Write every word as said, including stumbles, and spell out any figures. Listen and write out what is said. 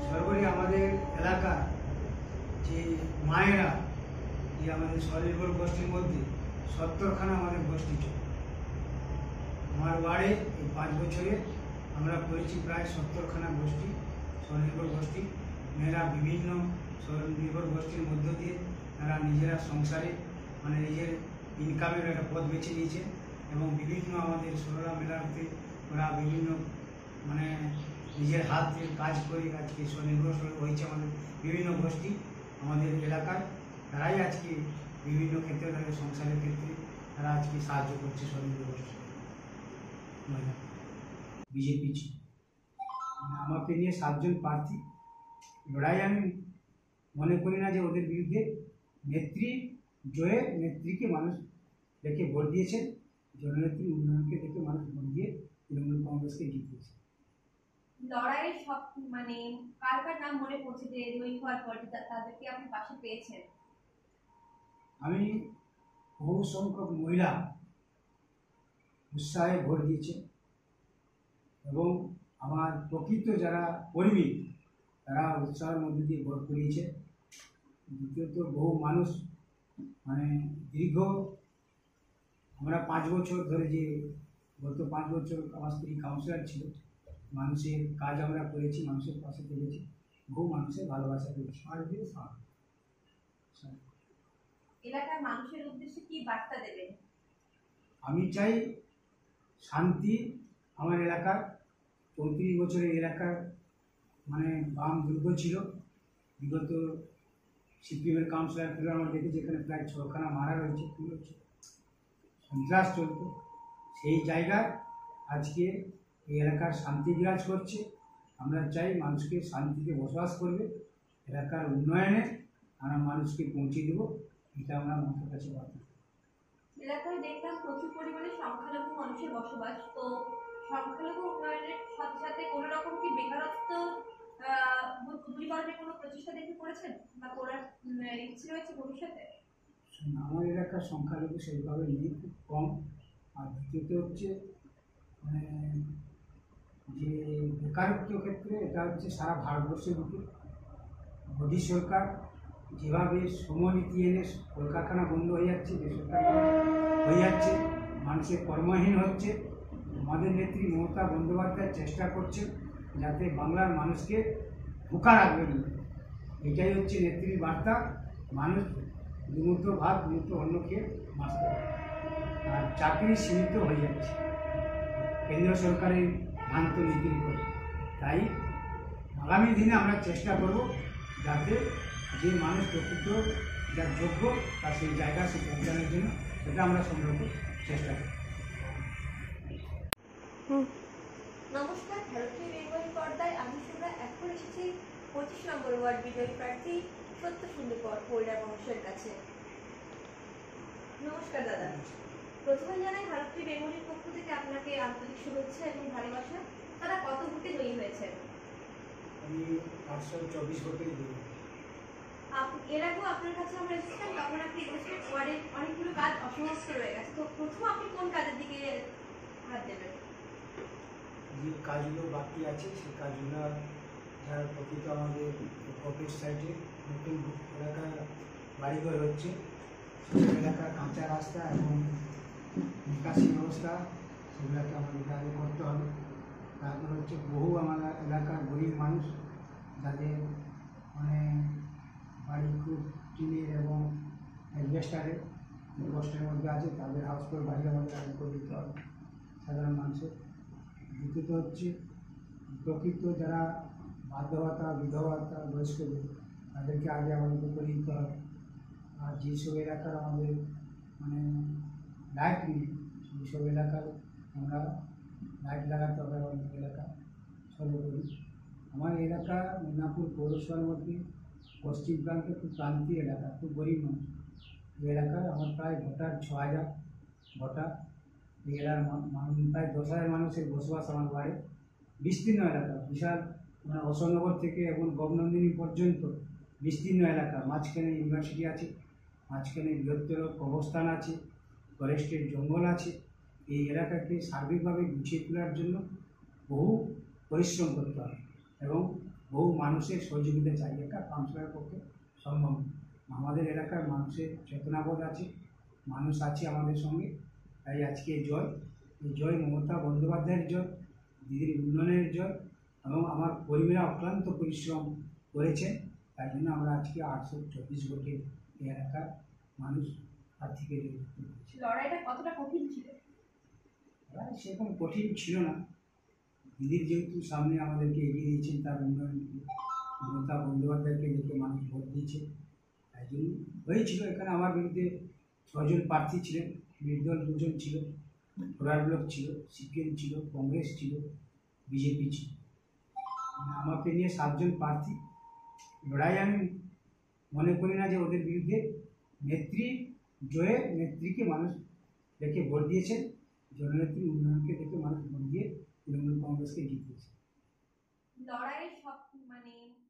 সর্বোপরি আমাদের এলাকার যে মায়েরা, যে আমাদের স্বনির্ভর গোষ্ঠীর মধ্যে সত্তরখানা আমাদের গোষ্ঠী চলে। আমার ওয়ার্ডে এই পাঁচ বছরে আমরা করেছি প্রায় সত্তরখানা গোষ্ঠী, স্বনির্ভর গোষ্ঠী। মেয়েরা বিভিন্ন স্বনির্ভর গোষ্ঠীর মধ্য দিয়ে তারা নিজেরা সংসারে মানে নিজের ইনকামের একটা পথ বেছে নিয়েছে এবং বিভিন্ন আমাদের সরলা মেলাতে ওরা বিভিন্ন মানে নিজের হাতে কাজ করে আজকে স্বনির্ভরশীল হয়েছে আমাদের বিভিন্ন গোষ্ঠী আমাদের এলাকায়। তারাই আজকে বিভিন্ন ক্ষেত্রে তাদের সংসারের ক্ষেত্রে তারা আজকে সাহায্য করছে স্বনির্ভর গোষ্ঠী মহিলা। বিজেপি আমাকে নিয়ে সাতজন প্রার্থী লড়াই, আমি মনে করি না যে ওদের বিরুদ্ধে নেত্রী জয়ে নেত্রীকে মানুষ দেখে ভোট দিয়েছেন, জননেত্রী উন্নয়নকে দেখে মানুষ ভোট দিয়ে তৃণমূল কংগ্রেসকে জিতিয়েছে। লড়াইয়ের সব মানে কার কার নাম মনে পড়ছে যে জয়ী হওয়ার পর তাদেরকে আপনি পাশে পেয়েছেন? আমি বহু সংখ্যক মহিলা উৎসাহে ভোট দিয়েছে এবং আমার প্রকৃত যারা কর্মী তারা উৎসাহের মধ্যে দিয়ে ভোট করিয়েছে। দ্বিতীয়ত বহু মানুষ মানে দীর্ঘ আমরা পাঁচ বছর ধরে যে গত পাঁচ বছর আমার স্ত্রী কাউন্সিলর ছিল, মানুষের কাজ আমরা করেছি, মানুষের পাশে থেকেছি, বহু মানুষের ভালোবাসা পেয়েছি। আর এলাকার মানুষের উদ্দেশ্যে কি বার্তা দেবেন? আমি চাই শান্তি আমার এলাকার। চৌত্রিশ বছরের এলাকার মানে বাম দুর্গ ছিল, বিগত সিপিএমের কাউন্সিলর ফিরে আমরা দেখেছি এখানে প্রায় ছখানা মারা রয়েছে, কী হচ্ছে সন্ত্রাস চলত। সেই জায়গায় আজকে এই এলাকার শান্তি বিরাজ করছে। আমরা চাই মানুষকে শান্তিতে বসবাস করবে, এলাকার উন্নয়নে আমরা মানুষকে পৌঁছে দেব, এটা আমরা মানুষের কাছে বার্তা। এলাকায় দেখলাম প্রচুর পরিমাণে সংখ্যালঘু মানুষের বসবাস, তো সংখ্যালঘু উন্নয়নের সাথে সাথে কোনো রকম কি বেকারত্ব দূরীকরণের কোনো প্রচেষ্টা দেখে করেছেন বা করার ইচ্ছে রয়েছে ভবিষ্যতে? আমার এলাকার সংখ্যালঘু সেইভাবে নেই, খুব কম। আর দ্বিতীয়ত হচ্ছে মানে যে বেকারত্ব ক্ষেত্রে এটা হচ্ছে সারা ভারতবর্ষের বুকে মোদী সরকার যেভাবে শ্রমনীতি এনে কলকারখানা বন্ধ হয়ে যাচ্ছে, বেসরকারি হয়ে যাচ্ছে, মানুষের কর্মহীন হচ্ছে। আমাদের নেত্রী মমতা বন্দ্যোপাধ্যায় চেষ্টা করছেন যাতে বাংলার মানুষকে ভুকা রাখবেন, এটাই হচ্ছে নেত্রীর বার্তা। মানুষ দুমুঠো ভাত দুমুঠো অন্য খেয়ে বাঁচতে পারে, আর চাকরি সীমিত হয়ে যাচ্ছে কেন্দ্র সরকারের ভ্রান্ত নীতির উপরে। তাই আগামী দিনে আমরা চেষ্টা করব যাতে যে মানুষ প্রকৃত যার যোগ্য তার সেই জায়গা সে পৌঁছানোর জন্য সেটা আমরা সম্ভব চেষ্টা করি। নমস্কার, ভারতীয় বেঙ্গল পর্দায় আমি শুভ্রা এখন এসেছি পঁচিশ নম্বর ওয়ার্ড বিজয়ী প্রার্থী সত্য সুন্দর পরিবার বংশের কাছে। নমস্কার দাদা, প্রথমে জানাই ভারতীয় বেঙ্গলের পক্ষ থেকে আপনাকে আন্তরিক শুভেচ্ছা এবং ভালোবাসা। তারা কত ভোটে জয়ী হয়েছে? আমি আটশো চব্বিশ ভোটে জয়ী। এর আগেও আপনার কাছে আমরা এসেছিলাম, তখন আপনি বলেছিলেন ওয়ার্ডের অনেকগুলো কাজ অসমাপ্ত রয়ে গেছে, তো প্রথম আপনি কোন কাজের দিকে হাত দেবেন? যে কাজগুলো বাকি আছে সেই কাজগুলো যারা প্রকৃত আমাদের কপির সাইডে নতুন এলাকায় বাড়িঘর হচ্ছে, সেই এলাকার কাঁচা রাস্তা এবং নিকাশি ব্যবস্থা সেগুলোকে আমাদের আগে করতে হবে। তারপর হচ্ছে বহু আমাদের এলাকার গরিব মানুষ যাদের মানে বাড়ি খুব টিনের এবং অ্যাডভেস্টারের কষ্টের মধ্যে আছে, তাদের হাউস করে বাড়ি আমাদের আগে করে দিতে হবে সাধারণ মানুষের। দ্বিতীয়ত হচ্ছে প্রকৃত যারা বার্ধক্য ভাতা, বিধবা ভাতা, বয়স্কদের তাদেরকে আগে আমাদেরকে করে দিতে হবে। আর যেসব এলাকার আমাদের মানে লাইট নেই সেইসব এলাকায় আমরা লাইট লাগাতে হবে আমাদের এলাকা সর্বোপরি। আমার এলাকা মেদিনীপুর পৌরসভার মধ্যে পশ্চিম প্রান্তে খুব প্রান্তীয় এলাকা, খুব গরিব মানুষ। এই এলাকায় আমার প্রায় ভোটার ছ হাজার ভোটার। এই এলাকার প্রায় দশ হাজার মানুষের বসবাস আমার বাড়ি। বিস্তীর্ণ এলাকা, বিশাল মানে অশোকনগর থেকে এবং গভনন্দিনী পর্যন্ত বিস্তীর্ণ এলাকা। মাঝখানে ইউনিভার্সিটি আছে, মাঝখানে বৃহত্তর কবরস্থান আছে, ফরেস্টের জঙ্গল আছে। এই এলাকাকে সার্বিকভাবে গুছিয়ে তোলার জন্য বহু পরিশ্রম করতে হবে এবং বহু মানুষের সহযোগিতা চাই, একটা কাউন্সিলরের পক্ষে সম্ভব না। আমাদের এলাকার মানুষের চেতনাবোধ আছে, মানুষ আছে আমাদের সঙ্গে, তাই আজকে এই জয়, এই জয় মমতা বন্দ্যোপাধ্যায়ের জয়, দিদির উন্নয়নের জয়, এবং আমার কর্মীরা অক্লান্ত পরিশ্রম করেছে, তাই জন্য আমরা আজকে আটশো চব্বিশ ভোটে এই এলাকার মানুষ প্রার্থীকে জয়ী করতে পেরেছি। লড়াইটা কতটা কঠিন ছিল? লড়াই সেরকম কঠিন ছিল না, দিদির যেহেতু সামনে আমাদেরকে এগিয়ে দিয়েছেন, তার উন্নয়নকে মমতা বন্দ্যোপাধ্যায়কে দেখে মানুষ ভোট দিয়েছে, তাই জন্য হয়েছিল। এখানে আমার বিরুদ্ধে ছজন প্রার্থী ছিলেন, নির্দল দুজন ছিল, ফোরার ব্লক ছিল, সিপিএম ছিল, কংগ্রেস ছিল, বিজেপি ছিল, মানে আমাকে নিয়ে সাতজন প্রার্থী। লড়াই আমি মনে করি না যে ওদের বিরুদ্ধে, নেত্রী জয়ে নেত্রীকে মানুষ দেখে ভোট দিয়েছেন, জননেত্রী উন্নয়নকে দেখে মানুষ ভোট দিয়ে তৃণমূল কংগ্রেসকে জিতিয়েছে। লড়াইয়ের সব মানে